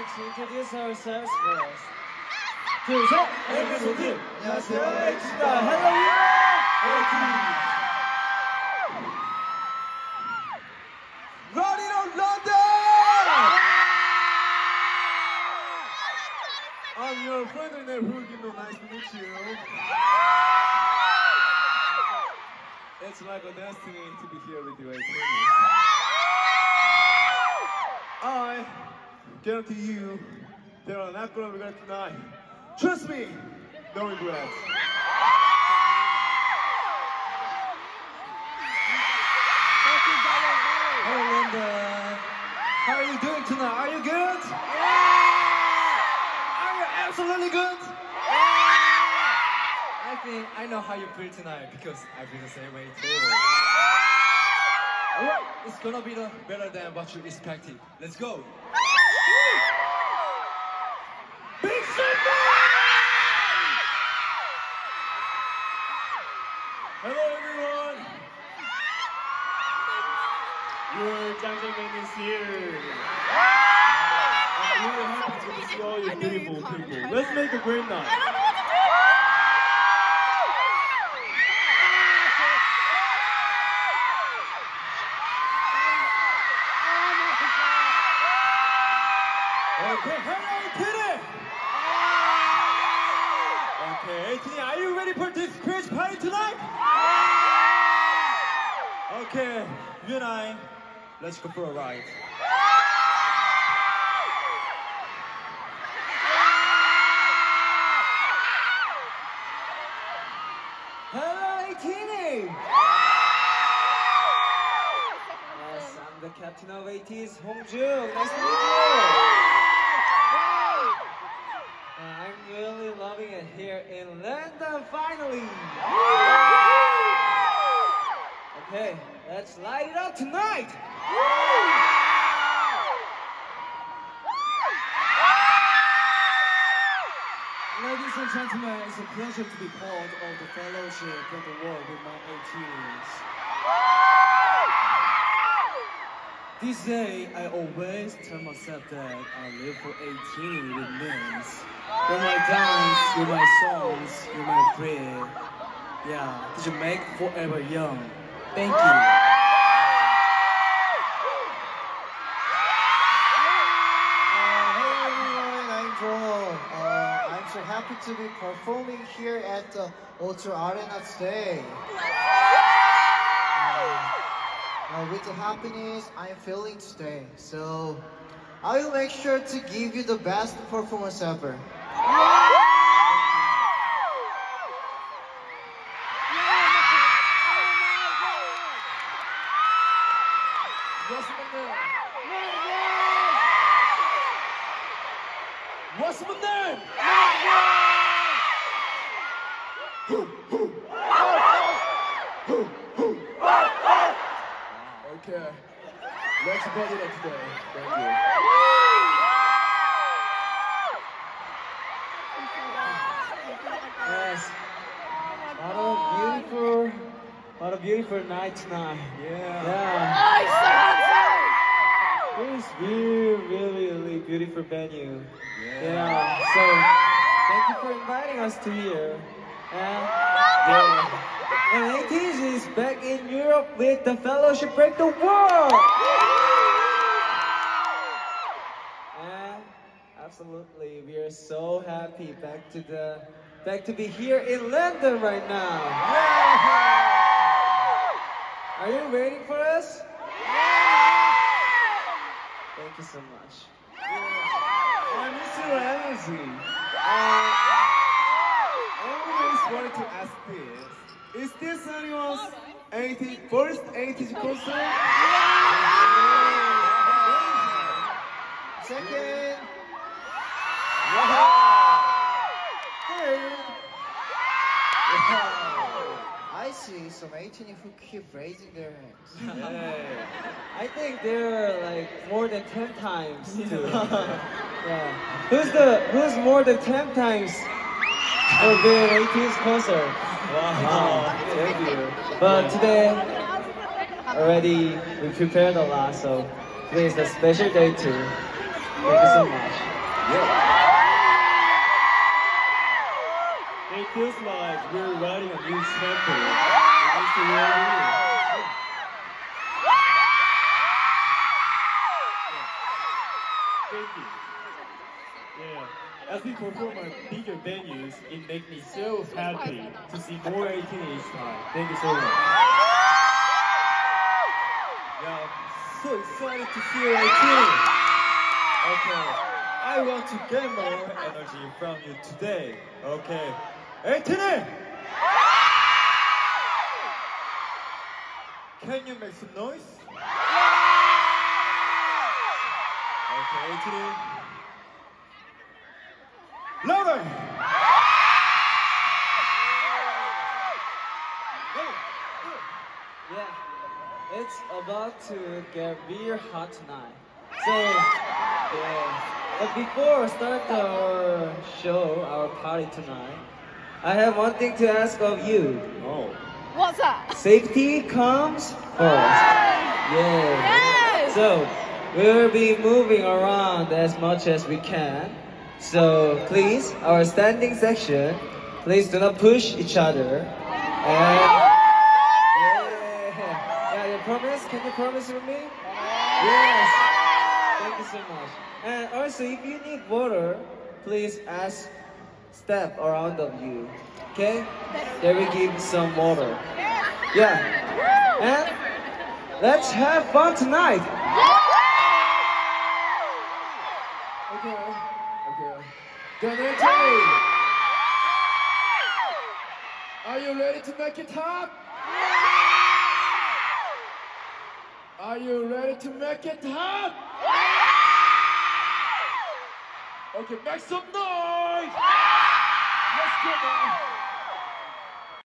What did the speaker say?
Let's introduce ourselves first. 둘, 셋! 에이티즈! 안녕하세요, 에이티즈입니다. Hello, 에이티즈! Running on London! I'm your friend and neighbor, nice to meet you. It's like a destiny to be here with you, Etunes. I guarantee you, they are not gonna regret tonight. Trust me, no regrets. Hello, Linda. How are you doing tonight? Are you good? Are you absolutely good? I think I know how you feel tonight because I feel the same way too. Alright, it's gonna be better than what you expected. Let's go. Big Simba! Hello everyone! Your Jangjae is here. I'm really happy to see all you beautiful people. Let's make a great night. Okay, hello, Kitty! Okay, Kitty, are you ready for this crazy party tonight? Okay, you and I, let's go for a ride. Hello, Kitty! Yes, I'm the captain of AT's Hongjoong. Nice to meet you! I'm really loving it here in London, finally! Okay, let's light it up tonight! Ladies and gentlemen, it's a pleasure to be part of the Fellowship of the World with my 18s. This day, I always tell myself that I live for 18 with men. You're my dance, you're my songs, you're my breath. Yeah, did you make forever young? Thank you. Hello everyone, I'm Joel. I'm so happy to be performing here at the O2 Arena today. With the happiness I'm feeling today, so I will make sure to give you the best performance ever. What's my name? Okay, let's party it up today. Thank you. Yes, what a beautiful night tonight. Yeah. It's really beautiful venue. Yeah. So thank you for inviting us to here. And ATEEZ is back in Europe with the Fellowship Break the World. And absolutely, we are so happy back to be here in London right now. Are you waiting for us? Thank you so much. I miss your energy. I always wanted to ask this. Is this anyone's first 80s concert? Second. Third. I see some 18 who keep raising their hands. Yeah. I think there are like more than 10 times too. Yeah. Who's more than 10 times for the 18th concert? Wow. Thank you. But today already we prepared a lot, so today is a special day too. Thank you so much. It feels like we're riding a new tempo. It's the real deal. Thank you. Yeah. As we perform at bigger venues, it makes me so happy to see more 18 each time. Thank you so much. Yeah, I'm so excited to see you 18. Okay, I want to get more energy from you today. Okay, 18! Can you make some noise? Okay, 18. Louder! Yeah, it's about to get real hot tonight. So, yeah. But before we start our show, our party tonight, I have one thing to ask of you. Oh. What's that? Safety comes first. Yeah. Yes! So, we'll be moving around as much as we can. So, please, our standing section, please do not push each other. And yeah, you promise? Can you promise with me? Yes. Thank you so much. And also, if you need water, please ask step around of you. Okay? They will give some water. Yeah. And let's have fun tonight. Okay. Donate! Are you ready to make it hot? Are you ready to make it hot? Okay, make some noise!